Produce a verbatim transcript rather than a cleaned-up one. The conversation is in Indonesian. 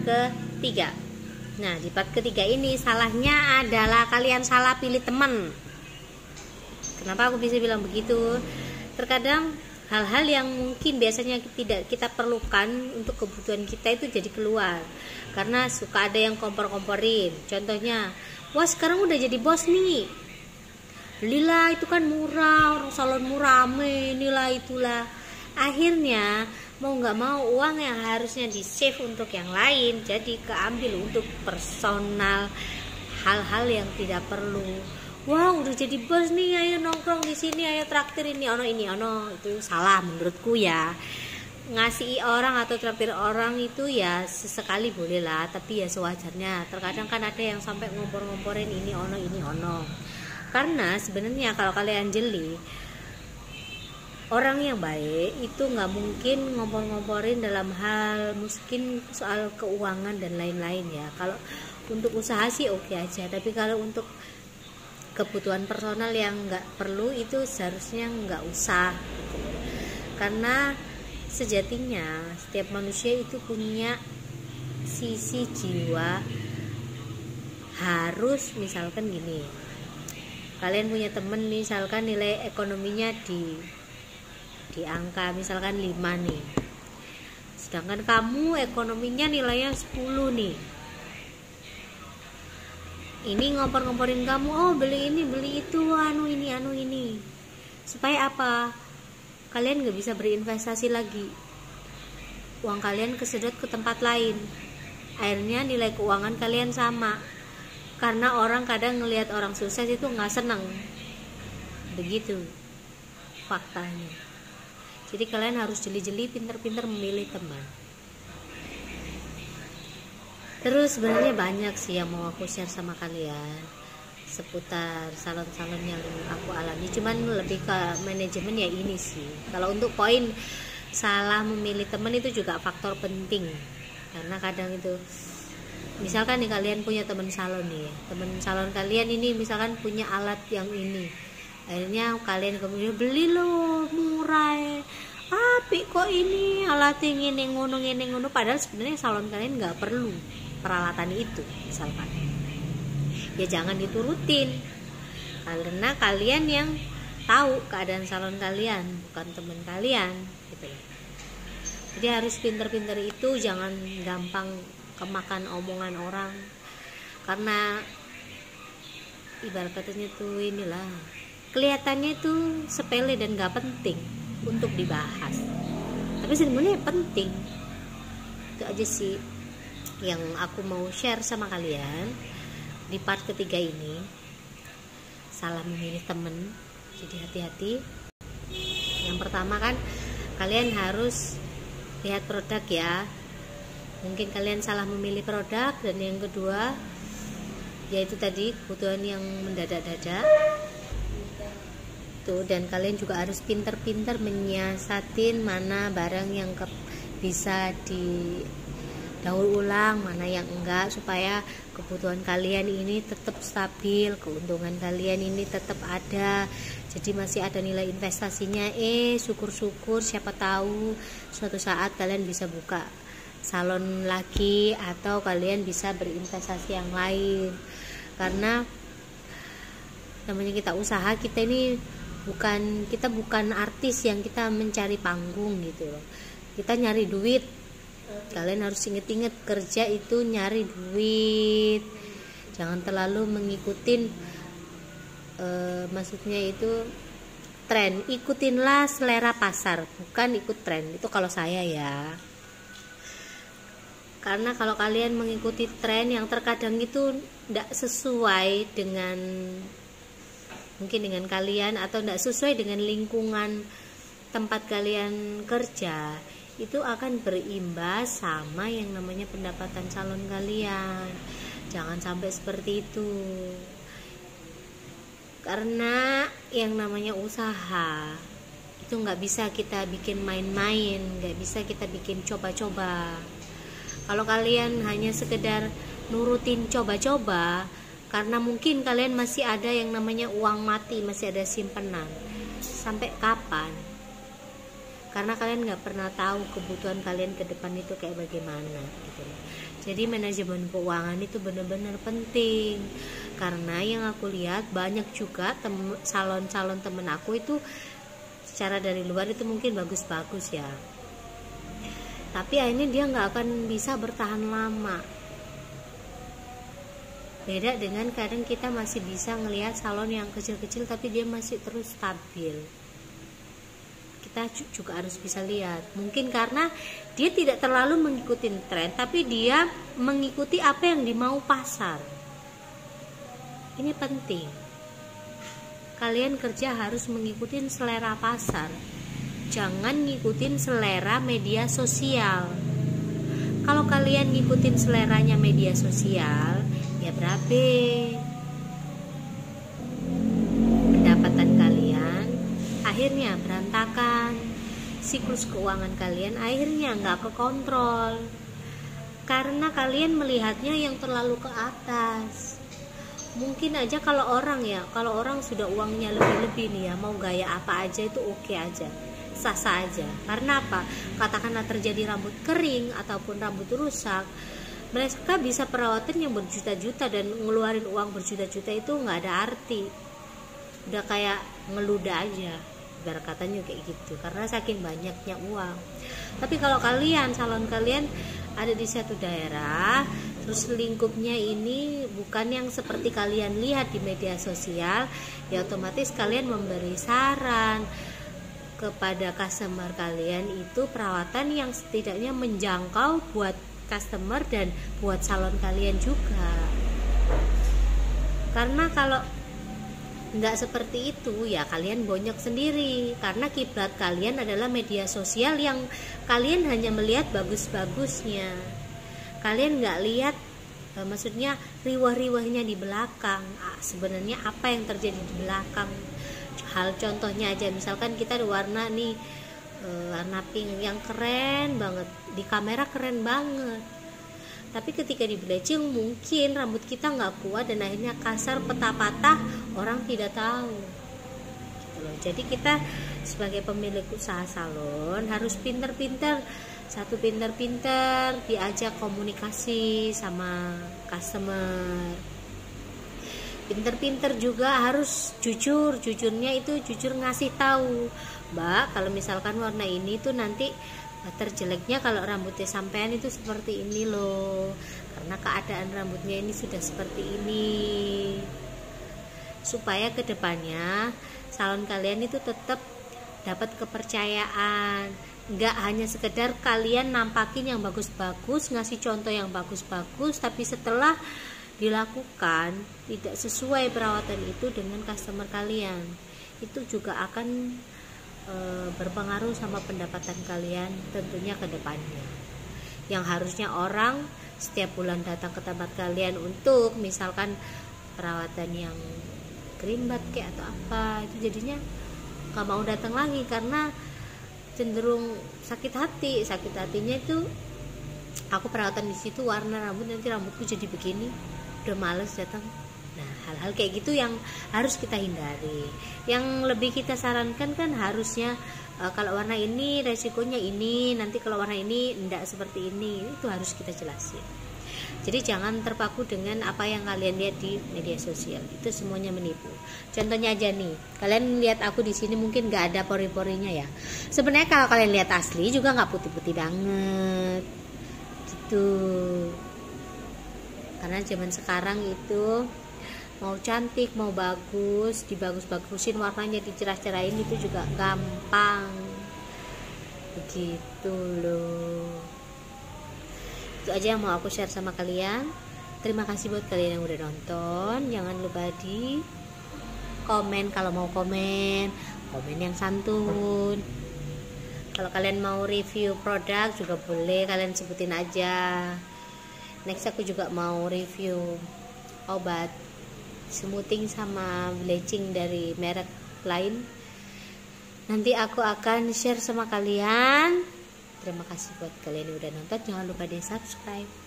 ketiga. Nah, di part ketiga ini salahnya adalah kalian salah pilih teman. Kenapa aku bisa bilang begitu? Terkadang hal-hal yang mungkin biasanya tidak kita perlukan untuk kebutuhan kita itu jadi keluar. Karena suka ada yang kompor-komporin. Contohnya, wah sekarang udah jadi bos nih, belilah itu kan murah, orang salonmu rame, inilah itulah. Akhirnya mau nggak mau uang yang harusnya di save untuk yang lain jadi keambil untuk personal, hal-hal yang tidak perlu. Wah udah jadi bos nih, ayo nongkrong di sini, ayo traktir ini ono ini ono. Itu salah menurutku ya. Ngasih orang atau traktir orang itu ya sesekali boleh lah, tapi ya sewajarnya. Terkadang kan ada yang sampai ngompor-ngomporin ini ono ini ono. Karena sebenarnya kalau kalian jeli, orang yang baik itu nggak mungkin ngompor-ngomporin dalam hal mungkin soal keuangan dan lain-lain ya. Kalau untuk usaha sih oke aja, tapi kalau untuk kebutuhan personal yang nggak perlu itu seharusnya nggak usah. Karena sejatinya setiap manusia itu punya sisi jiwa. Harus misalkan gini, kalian punya temen misalkan nilai ekonominya di di angka misalkan lima nih, sedangkan kamu ekonominya nilainya sepuluh nih. Ini ngompor-ngomporin kamu, oh beli ini beli itu, anu ini anu ini, supaya apa? Kalian gak bisa berinvestasi lagi, uang kalian kesedot ke tempat lain. Akhirnya nilai keuangan kalian sama. Karena orang kadang ngelihat orang sukses itu nggak seneng, begitu faktanya. Jadi kalian harus jeli-jeli, pinter-pinter memilih teman. Terus sebenarnya banyak sih yang mau aku share sama kalian seputar salon-salon yang aku alami. Cuman lebih ke manajemen ya ini sih. Kalau untuk poin salah memilih teman itu juga faktor penting. Karena kadang itu, misalkan nih kalian punya teman salon nih, teman salon kalian ini misalkan punya alat yang ini, akhirnya kalian kemudian beli loh murah, tapi kok ini alat yang ini ngono ini ngono, padahal sebenarnya salon kalian nggak perlu peralatan itu misalkan. Ya jangan diturutin, karena kalian yang tahu keadaan salon kalian, bukan teman kalian gitu. Jadi harus pinter-pinter itu, jangan gampang kemakan omongan orang. Karena ibarat katanya tuh inilah, kelihatannya itu sepele dan gak penting untuk dibahas, tapi sebenarnya penting. Itu aja sih yang aku mau share sama kalian di part ketiga ini. Salah memilih temen, jadi hati-hati. Yang pertama kan kalian harus lihat produk ya, mungkin kalian salah memilih produk. Dan yang kedua yaitu tadi kebutuhan yang mendadak-dadak tuh, dan kalian juga harus pinter-pinter menyiasatin mana barang yang ke, bisa didaur ulang, mana yang enggak, supaya kebutuhan kalian ini tetap stabil, keuntungan kalian ini tetap ada. Jadi masih ada nilai investasinya. Eh syukur-syukur, siapa tahu suatu saat kalian bisa buka salon lagi, atau kalian bisa berinvestasi yang lain. Karena namanya kita usaha, kita ini bukan kita bukan artis yang kita mencari panggung gitu loh. Kita nyari duit. Kalian harus inget-inget, kerja itu nyari duit. Jangan terlalu mengikutin Uh, maksudnya itu tren. Ikutinlah selera pasar, bukan ikut tren. Itu kalau saya ya. Karena kalau kalian mengikuti tren yang terkadang itu tidak sesuai dengan mungkin dengan kalian, atau tidak sesuai dengan lingkungan tempat kalian kerja, itu akan berimbas sama yang namanya pendapatan salon kalian. Jangan sampai seperti itu. Karena yang namanya usaha itu nggak bisa kita bikin main-main, nggak bisa kita bikin coba-coba. Kalau kalian hanya sekedar nurutin coba-coba, karena mungkin kalian masih ada yang namanya uang mati, masih ada simpenan, sampai kapan karena kalian nggak pernah tahu kebutuhan kalian ke depan itu kayak bagaimana gitu. Jadi manajemen keuangan itu benar-benar penting, karena yang aku lihat banyak juga tem- calon-calon temen aku itu secara dari luar itu mungkin bagus-bagus ya, tapi akhirnya dia nggak akan bisa bertahan lama. Beda dengan kadang kita masih bisa ngelihat salon yang kecil-kecil tapi dia masih terus stabil. Kita juga harus bisa lihat, mungkin karena dia tidak terlalu mengikuti tren, tapi dia mengikuti apa yang dimau pasar. Ini penting. Kalian kerja harus mengikuti selera pasar, jangan ngikutin selera media sosial. Kalau kalian ngikutin seleranya media sosial, ya berapa pendapatan kalian akhirnya berantakan, siklus keuangan kalian akhirnya nggak kekontrol, karena kalian melihatnya yang terlalu ke atas. Mungkin aja kalau orang ya, kalau orang sudah uangnya lebih-lebih nih ya, mau gaya apa aja itu oke okay aja, sah-sah aja. Karena apa? Katakanlah terjadi rambut kering ataupun rambut rusak, mereka bisa perawatan yang berjuta-juta dan ngeluarin uang berjuta-juta itu nggak ada arti, udah kayak ngeludah aja, biar katanya kayak gitu, karena saking banyaknya uang. Tapi kalau kalian, salon kalian ada di satu daerah, terus lingkupnya ini bukan yang seperti kalian lihat di media sosial, ya otomatis kalian memberi saran kepada customer kalian itu perawatan yang setidaknya menjangkau buat customer dan buat salon kalian juga. Karena kalau nggak seperti itu ya kalian bonyok sendiri, karena kiblat kalian adalah media sosial yang kalian hanya melihat bagus-bagusnya, kalian nggak lihat eh, maksudnya riwah-riwahnya di belakang, ah, sebenarnya apa yang terjadi di belakang. Hal contohnya aja, misalkan kita ada warna nih eh, warna pink yang keren banget, di kamera keren banget, tapi ketika di bleaching mungkin rambut kita nggak kuat dan akhirnya kasar, patah-patah, orang tidak tahu gitu loh. Jadi kita sebagai pemilik usaha salon harus pinter-pinter, satu pinter-pinter diajak komunikasi sama customer, pinter-pinter juga harus jujur, jujurnya itu jujur ngasih tahu, Mbak, kalau misalkan warna ini tuh nanti terjeleknya kalau rambutnya sampean itu seperti ini loh, karena keadaan rambutnya ini sudah seperti ini, supaya kedepannya salon kalian itu tetap dapat kepercayaan. Nggak hanya sekedar kalian nampakin yang bagus-bagus, ngasih contoh yang bagus-bagus, tapi setelah dilakukan tidak sesuai perawatan itu dengan customer kalian, itu juga akan e, berpengaruh sama pendapatan kalian tentunya ke depannya. Yang harusnya orang setiap bulan datang ke tempat kalian untuk misalkan perawatan yang kerimbat kayak atau apa, itu jadinya gak mau datang lagi karena cenderung sakit hati. Sakit hatinya itu aku perawatan di situ warna rambut nanti rambutku jadi begini, udah males datang. Nah, hal-hal kayak gitu yang harus kita hindari. Yang lebih kita sarankan kan harusnya e, kalau warna ini resikonya ini, nanti kalau warna ini enggak seperti ini, itu harus kita jelasin. Jadi jangan terpaku dengan apa yang kalian lihat di media sosial, itu semuanya menipu. Contohnya aja nih, kalian lihat aku di sini mungkin nggak ada pori-porinya ya. Sebenarnya kalau kalian lihat asli juga nggak putih-putih banget, gitu. Karena zaman sekarang itu mau cantik, mau bagus, dibagus-bagusin warnanya, dicerah-cerahin itu juga gampang, begitu loh. Itu aja yang mau aku share sama kalian. Terima kasih buat kalian yang udah nonton. Jangan lupa di komen kalau mau komen, komen yang santun. Kalau kalian mau review produk juga boleh, kalian sebutin aja. Next aku juga mau review obat smoothing sama bleaching dari merek lain. Nanti aku akan share sama kalian. Terima kasih buat kalian yang udah nonton. Jangan lupa di subscribe.